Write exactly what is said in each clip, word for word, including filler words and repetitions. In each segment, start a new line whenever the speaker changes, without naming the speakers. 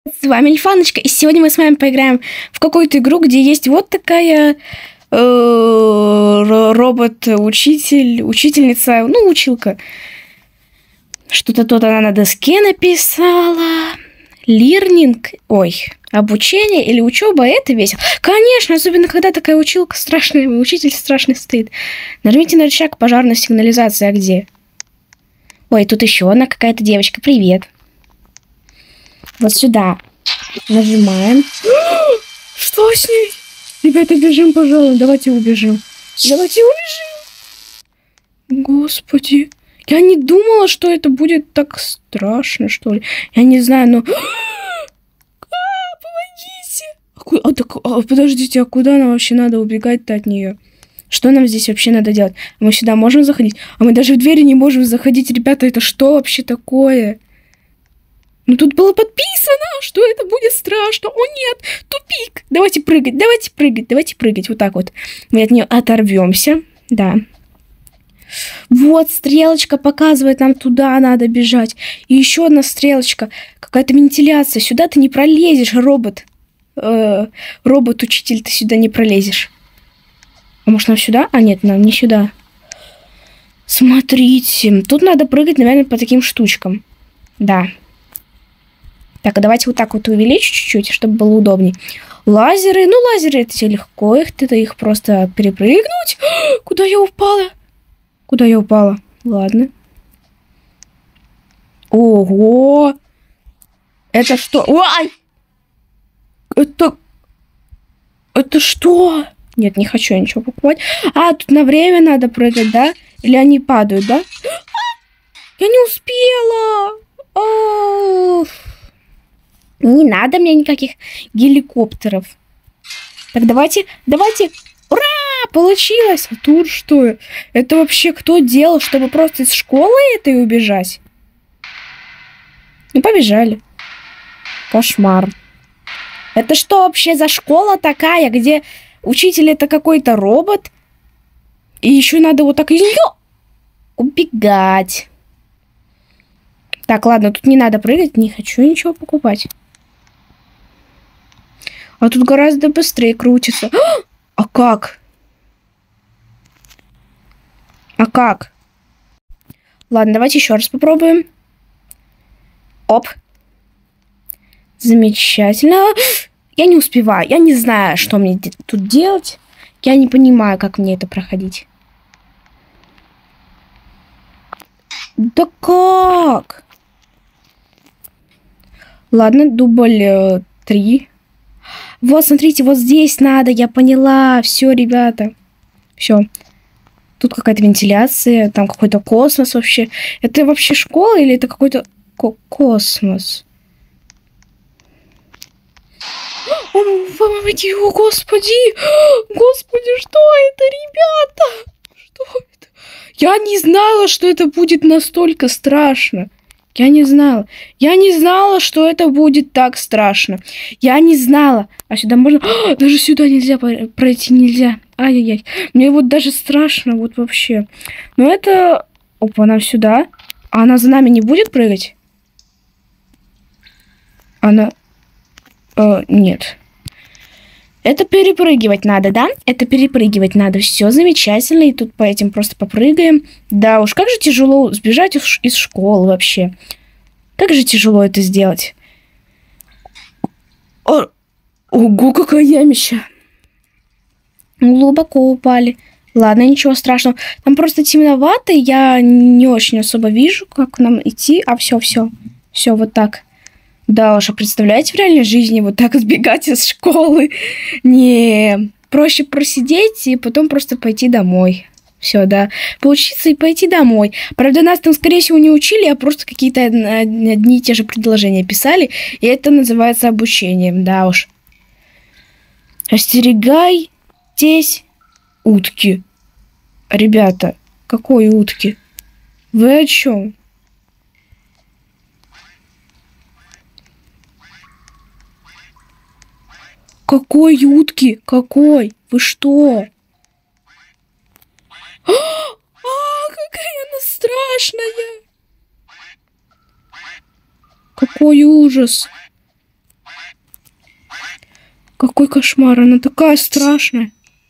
С вами Лифаночка, и сегодня мы с вами поиграем в какую-то игру, где есть вот такая э, робот-учитель, учительница, ну, училка. Что-то тут она на доске написала. Лирнинг, ой, обучение или учеба, это весело. Конечно, особенно когда такая училка страшная, учитель страшный стоит. Нажмите на рычаг пожарной сигнализации, а где? Ой, тут еще одна какая-то девочка, привет. Вот сюда нажимаем. Что с ней? Ребята, бежим, пожалуй. Давайте убежим. Давайте убежим. Господи. Я не думала, что это будет так страшно, что ли. Я не знаю, но... А, помогите. А, а, так, а, подождите, а куда нам вообще надо убегать-то от нее? Что нам здесь вообще надо делать? Мы сюда можем заходить? А мы даже в двери не можем заходить. Ребята, это что вообще такое? Ну, тут было подписано, что это будет страшно. О, нет, тупик. Давайте прыгать, давайте прыгать, давайте прыгать. Вот так вот. Мы от нее оторвемся. Да. Вот, стрелочка показывает, нам туда надо бежать. И еще одна стрелочка. Какая-то вентиляция. Сюда ты не пролезешь, робот. Э-э, робот-учитель, ты сюда не пролезешь. А может, нам сюда? А, нет, нам не сюда. Смотрите. Тут надо прыгать, наверное, по таким штучкам. Да. Так, а давайте вот так вот увеличу чуть-чуть, чтобы было удобнее. Лазеры. Ну, лазеры, это легко. Их ты их просто перепрыгнуть. Куда я упала? Куда я упала? Ладно. Ого! Это что? Ой! Это... Это что? Нет, не хочу я ничего покупать. А, тут на время надо прыгать, да? Или они падают, да? Я не успела! О-о-о! Не надо мне никаких геликоптеров. Так, давайте, давайте. Ура! Получилось! А тут что? Это вообще кто делал, чтобы просто из школы этой убежать? Ну, побежали. Кошмар. Это что вообще за школа такая, где учитель это какой-то робот? И еще надо вот так из нее убегать. Так, ладно, тут не надо прыгать, не хочу ничего покупать. А тут гораздо быстрее крутится. А как? А как? Ладно, давайте еще раз попробуем. Оп. Замечательно. Я не успеваю. Я не знаю, что мне тут делать. Я не понимаю, как мне это проходить. Да как? Ладно, дубль э, три. Вот, смотрите, вот здесь надо, я поняла. Все, ребята. Все. Тут какая-то вентиляция, там какой-то космос вообще. Это вообще школа или это какой-то ко космос? О, господи! Господи, что это, ребята? Что это? Я не знала, что это будет настолько страшно. Я не знала. Я не знала, что это будет так страшно. Я не знала. А сюда можно... О, даже сюда нельзя пройти, нельзя. Ай-яй-яй. Мне вот даже страшно, вот вообще. Но это... Опа, она сюда. А она за нами не будет прыгать? Она... Э, нет. Это перепрыгивать надо, да? Это перепрыгивать надо. Все замечательно. И тут по этим просто попрыгаем. Да уж, как же тяжело сбежать из школы вообще. Как же тяжело это сделать. О, ого, какая ямища. Глубоко упали. Ладно, ничего страшного. Там просто темновато. Я не очень особо вижу, как нам идти. А все, все. Все, вот так. Да уж, а представляете, в реальной жизни вот так сбегать из школы? Не, проще просидеть и потом просто пойти домой. Все, да. Поучиться и пойти домой. Правда, нас там, скорее всего, не учили, а просто какие-то одни и те же предложения писали. И это называется обучением, да уж. Остерегайтесь утки. Ребята, какой утки? Вы о чем? Какой утки? Какой? Вы что? А, какая она страшная! Какой ужас! Какой кошмар, она такая страшная.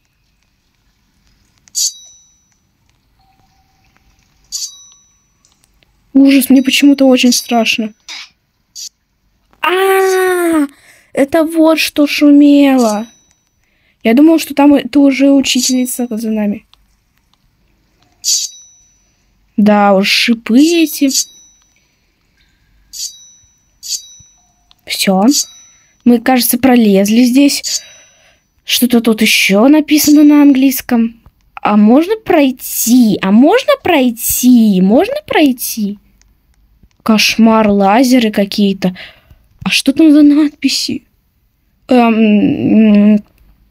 Ужас, мне почему-то очень страшно. А, это вот что шумело. Я думал, что там это уже учительница за нами. Да уж, шипы эти. Все. Мы, кажется, пролезли здесь. Что-то тут еще написано на английском. А можно пройти? А можно пройти? Можно пройти? Кошмар, лазеры какие-то. А что там за надписи? Эм,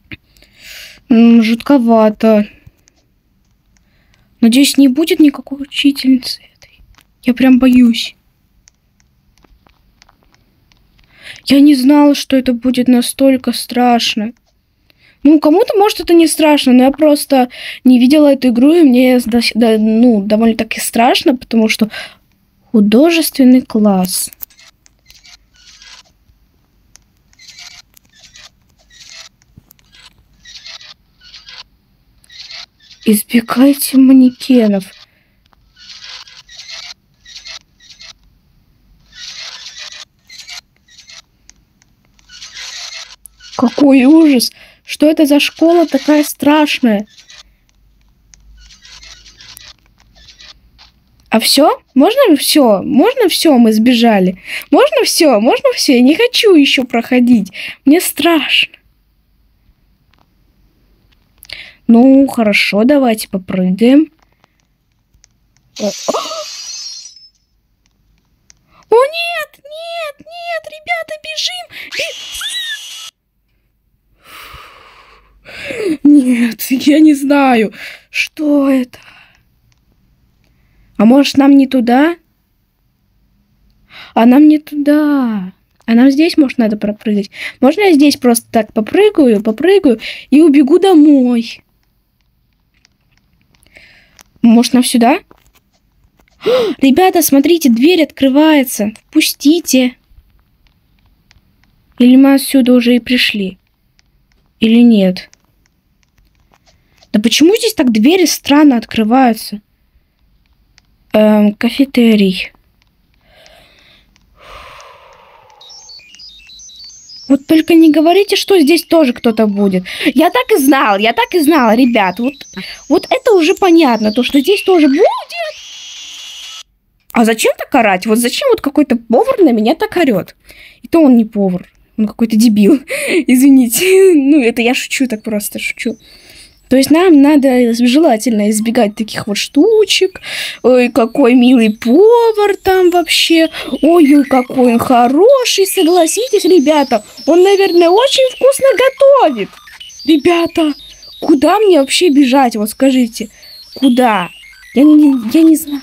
жутковато. Надеюсь, не будет никакой учительницы этой. Я прям боюсь. Я не знала, что это будет настолько страшно. Ну, кому-то, может, это не страшно, но я просто не видела эту игру, и мне да, ну, довольно-таки страшно, потому что художественный класс. Избегайте манекенов. Какой ужас! Что это за школа такая страшная? А все? Можно все? Можно все? Мы сбежали. Можно все? Можно все? Я не хочу еще проходить. Мне страшно. Ну, хорошо, давайте попрыгаем. О, О нет, нет, нет, ребята, бежим. Нет, я не знаю, что это. А может, нам не туда? А нам не туда. А нам здесь, может, надо пропрыгать. Можно я здесь просто так попрыгаю, попрыгаю и убегу домой? Может, нам сюда? Ребята, смотрите, дверь открывается. Впустите. Или мы отсюда уже и пришли? Или нет? Да почему здесь так двери странно открываются? Эм, кафетерий. Вот только не говорите, что здесь тоже кто-то будет. Я так и знал, я так и знала, ребят. Вот, вот это уже понятно, то, что здесь тоже будет. А зачем так орать? Вот зачем вот какой-то повар на меня так орет? И то он не повар, он какой-то дебил. Извините. Ну, это я шучу, так просто шучу. То есть нам надо желательно избегать таких вот штучек. Ой, какой милый повар там вообще. Ой, какой он хороший, согласитесь, ребята. Он, наверное, очень вкусно готовит. Ребята, куда мне вообще бежать? Вот скажите, куда? Я не, я не знаю.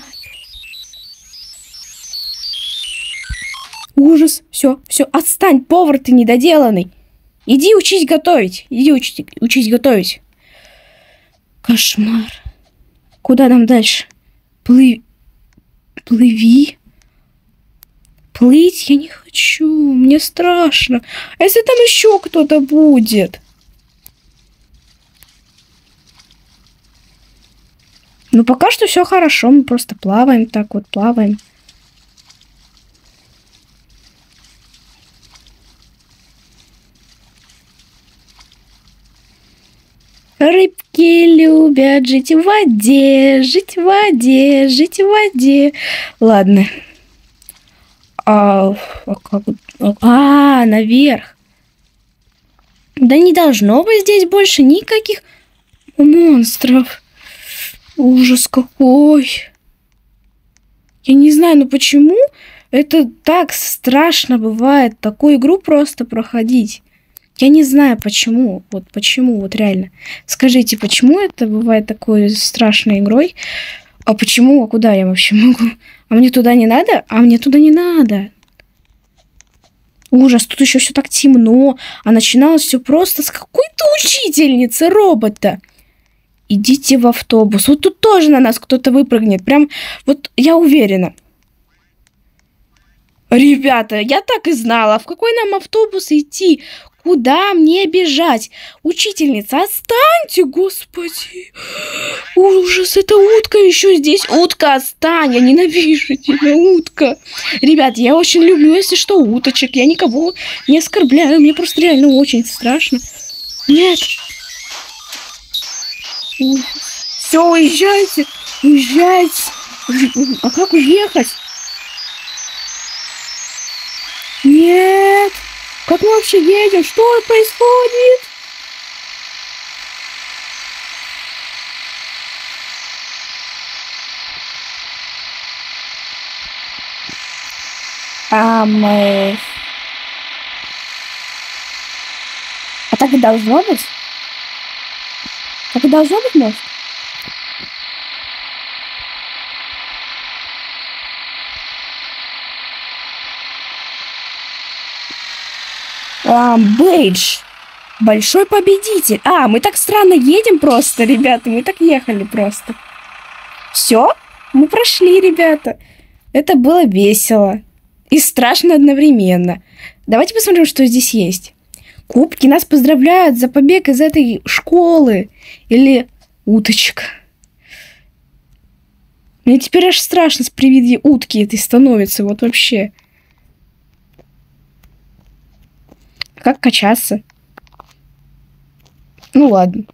Ужас. Все, все, отстань, повар ты недоделанный. Иди учись готовить. Иди учись, учись готовить. Кошмар. Куда нам дальше? Плыви. Плыви. Плыть я не хочу. Мне страшно. А если там еще кто-то будет? Ну, пока что все хорошо. Мы просто плаваем. Так вот, плаваем. Рыбки любят жить в воде, жить в воде, жить в воде. Ладно. А, а, как... а, наверх. Да не должно быть здесь больше никаких монстров. Ужас какой. Я не знаю, ну почему это так страшно бывает, такую игру просто проходить. Я не знаю, почему. Вот почему, вот реально. Скажите, почему это бывает такой страшной игрой? А почему? А куда я вообще могу? А мне туда не надо? А мне туда не надо. Ужас, тут еще все так темно. А начиналось все просто с какой-то учительницы робота. Идите в автобус. Вот тут тоже на нас кто-то выпрыгнет. Прям, вот я уверена. Ребята, я так и знала. В какой нам автобус идти? Куда мне бежать? Учительница, отстаньте, господи. Ужас, это утка еще здесь. Утка, отстань, я ненавижу тебя, утка. Ребят, я очень люблю, если что, уточек. Я никого не оскорбляю, мне просто реально очень страшно. Нет. Все, уезжайте, уезжайте. А как уехать? Нет. Как мы вообще едем? Что происходит? А мы... А так и должно быть? Так и должно быть, может? А, бейдж. Большой победитель. А, мы так странно едем просто, ребята. Мы так ехали просто. Все? Мы прошли, ребята. Это было весело. И страшно одновременно. Давайте посмотрим, что здесь есть. Кубки. Нас поздравляют за побег из этой школы. Или уточек. Мне теперь аж страшно при виде утки этой становится. Вот вообще. Как качаться? Ну ладно.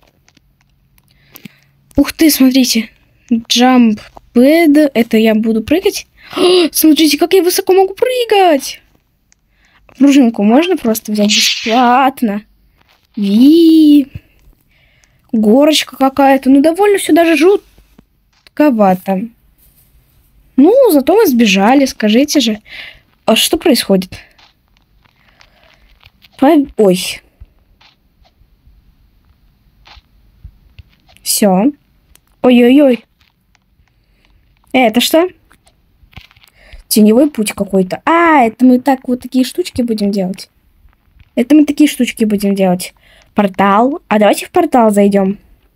Ух ты, смотрите. Jump pad. Это я буду прыгать. О, смотрите, как я высоко могу прыгать. Пружинку можно просто взять бесплатно. Ви. Горочка какая-то. Ну, довольно все даже жутковато. Ну, зато мы сбежали, скажите же. А что происходит? Ой. Все. Ой-ой-ой. Это что? Теневой путь какой-то. А, это мы так вот такие штучки будем делать. Это мы такие штучки будем делать. Портал. А давайте в портал зайдем.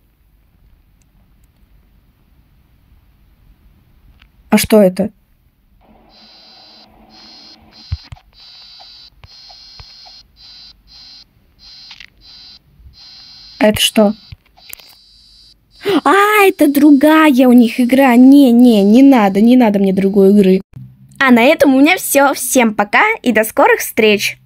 А что это? Это что? А, это другая у них игра. Не-не, не надо, не надо мне другой игры. А на этом у меня все. Всем пока и до скорых встреч.